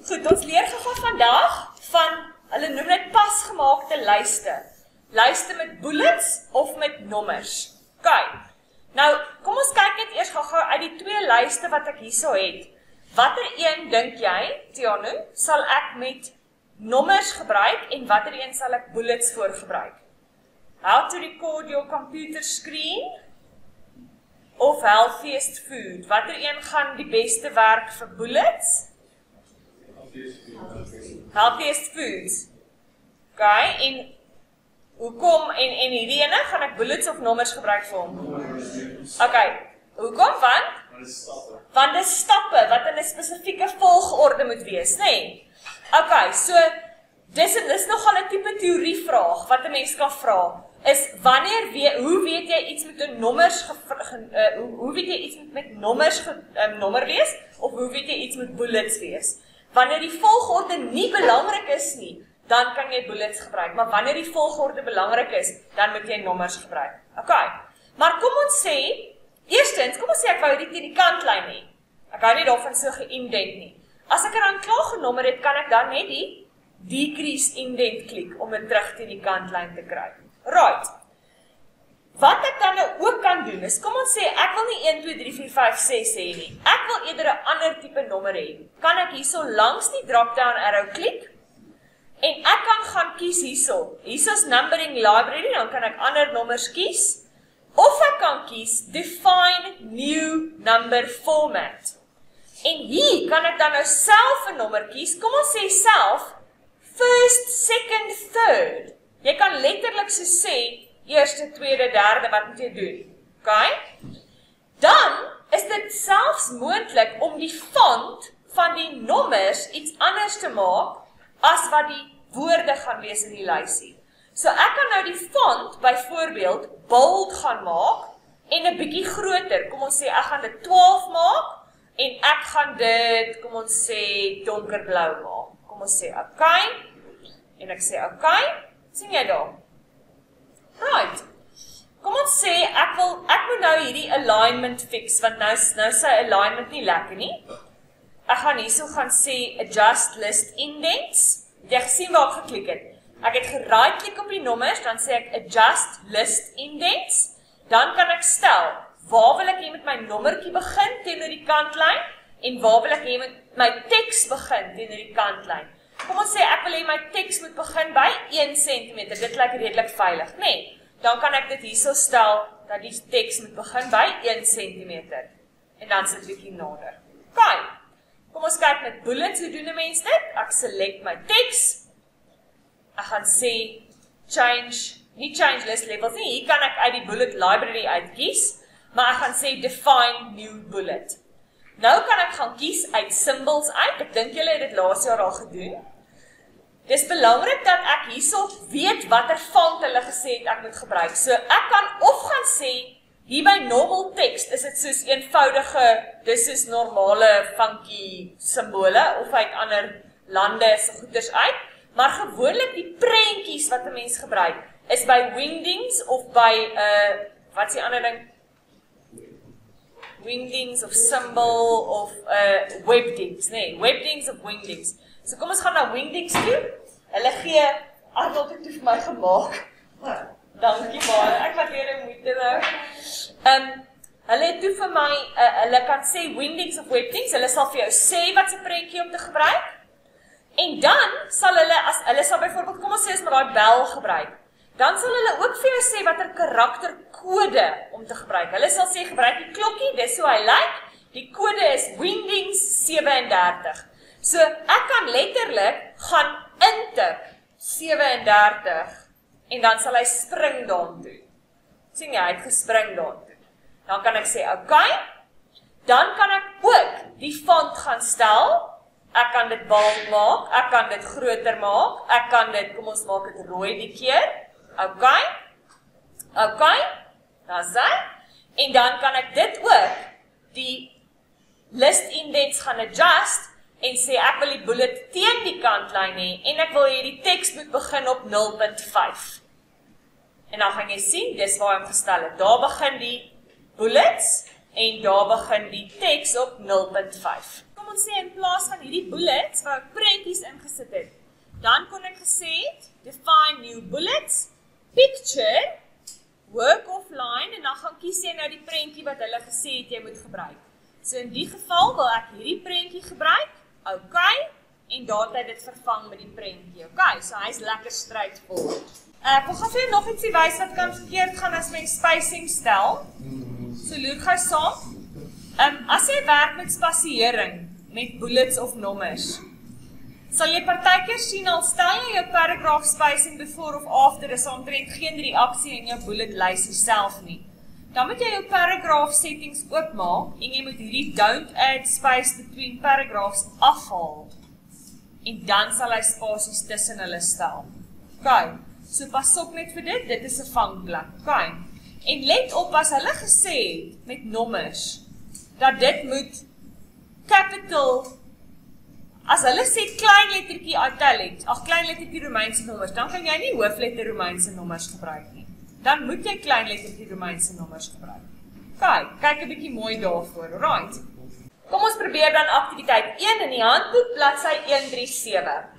Goed, ons leer gou vandag van, hulle noem dit pasgemaakte lyste. Lyste met bullets of met nommers. OK. Nou, kom ons kyk net eers gou uit die twee lyste wat ek hierso het. Watter een dink jy, Tiano, sal ek met nommers gebruik en watter een sal ek bullets voor gebruik? How to record your computer screen of healthiest food? Watter een gaan die beste werk vir bullets? Healthiest foods. OK, en hoekom, en hierdie ene, gaan ek bullets of nommers gebruik vir hom? OK, hoekom? Want dis stappe wat in 'n spesifieke volgorde moet wees, nê? OK, so, dis nogal 'n tipe teorievraag wat 'n mens kan vra, is hoe weet jy iets met 'n nommers, hoe weet jy iets met nommers nommer wees, of hoe weet jy iets met bullets wees? Wanneer die volgorde nie belangrik is nie, dan kan jy bullets gebruik, maar wanneer die volgorde belangrik is, dan moet jy nommers gebruik. OK, maar kom ons sê, eerstens, kom ons sê ek wou dit teen die kantlyn hê. Ek hou nie daarvan so geïndent nie. As ek dan klaar genommer het, kan ek dan net die decrease indent klik om dit terug teen die kantlyn te kry. Right. Wat ek dan nou ook kan doen is, kom ons sê, ek wil nie 1, 2, 3, 4, 5, 6 hê nie. Ek wil eerder 'n ander tipe nommer hê. Kan ek hierso langs die drop-down arrow klik? En ek kan gaan kies hierso. Hierso's numbering library, dan kan ek ander nommers kies. Of ek kan kies define new number format. En hier kan ek dan nou self 'n nommer kies. Kom ons sê self first, second, third. Jy kan letterlik so sê eerste, tweede, derde, wat moet jy doen? OK? Dan is dit selfs moontlik om die font van die nommers iets anders te maak as wat die woorde gaan wees in die lysie. So ek kan nou die font byvoorbeeld bold gaan maak en 'n bietjie groter. Kom ons sê ek gaan dit 12 maak en ek gaan dit, kom ons sê donkerblou maak. Kom ons sê OK. En ek sê OK. Sien jy daar? Right. Kom ons sê ek moet nou hierdie alignment fix, want nou sy alignment nie lekker nie. Ek gaan hierso gaan sê adjust list indents. Jy gesien waar ek geklik het. Ek het right klik op die nommers, dan sê ek adjust list indents. Dan kan ek stel, waar wil ek hê met my nommertjie begin teenoor die kantlyn en waar wil ek hê met my teks begin teenoor die kantlyn. Kom ons sê ek wil hê my teks moet begin by 1 cm. Dit lyk redelik veilig, nê? Nee, dan kan ek dit hierso stel dat die teks moet begin by 1 cm. En dan sit bietjie nader. OK. Kom ons kyk met bullets, hoe doen 'n mens dit? Ek select my teks. Ek gaan sê nie change list labels nie. Hier kan ek uit die bullet library uitkies, maar ek gaan sê define new bullet. Nou kan ek gaan kies uit symbols uit. Ek dink julle het dit laas jaar al gedoen. Dis belangrik dat ek hierso weet watter font hulle gesê het ek moet gebruik. So ek kan of gaan sê hier by normal text is dit soos eenvoudige, dis is normale funky simbole of uit ander lande se goeders uit, maar gewoonlik die prentjies wat 'n mens gebruik is by wingdings of by wat is die ander ding? Wingdings of symbol of webdings, nee, webdings of wingdings. So kom ons gaan na wingdings toe. Hulle gee Arnold het toe vir my gemaak. Dankie baie. Ek laat weer moeite nou. Hulle het toe vir my, hulle kan sê wingdings of webdings. Hulle sal vir jou sê wat se prentjie om te gebruik. En dan sal hulle sal byvoorbeeld, kom ons sê as maar daai bel gebruik. Dan sal hulle ook vir jou sê watter karakterkode om te gebruik. Hulle sal sê gebruik die klokkie, dis hoe hy lyk. Die kode is wingdings 37. So ek kan letterlik gaan intik 37 en dan sal hy spring daartoe. Sien jy, hy het gespring daartoe. Dan kan ek sê OK. Dan kan ek ook die font gaan stel. Ek kan dit bold maak, ek kan dit groter maak, ek kan dit, kom ons maak dit rooi die keer. OK. OK. Daar's hy. En dan kan ek dit ook die list indents gaan adjust en sê ek wil die bullet teen die kantlyn hê en ek wil hê die teks moet begin op 0.5. En dan gaan jy sien, dis waar hy hom gestel het. Daar begin die bullets en daar begin die teks op 0.5. Kom ons sê in plaas van hierdie bullets waar ek prentjies ingesit het, dan kon ek gesê het, define new bullets, picture, work offline, en dan gaan kies jy nou die prentjie wat hulle gesê het jy moet gebruik. So in die geval wil ek hierdie prentjie gebruik, ok, en daar het hy dit vervang met die prentjie, ok, so hy is lekker straightforward. Ek wil gaan vir jou nog ietsie wys wat kan verkeerd gaan as my spacing stel. So loop gou saam. As jy werk met spasiering, met bullets of nommers, sal jy partykeer sien al stel jy jou paragraph spacing before of after is omtrent geen reaksie in jou bullet lysie self nie. Dan moet jy jou paragraph settings oopmaak en jy moet hierdie don't add space between paragraphs afhaal. En dan sal hy spasies tussen hulle stel. Ok, so pas op net vir dit is 'n vangplek. Ok, en let op as hulle gesê het met nommers, dat dit moet capital, as hulle sê klein lettertjie italic, klein lettertjie Romeinse nommers, dan kan jy nie hoofletter Romeinse nommers gebruik nie. Dan moet jy klein lettertjie Romeinse nommers gebruik. Kyk 'n bietjie mooi daarvoor, alright. Kom ons probeer dan aktiwiteit 1 in die handboek, bladsy 137.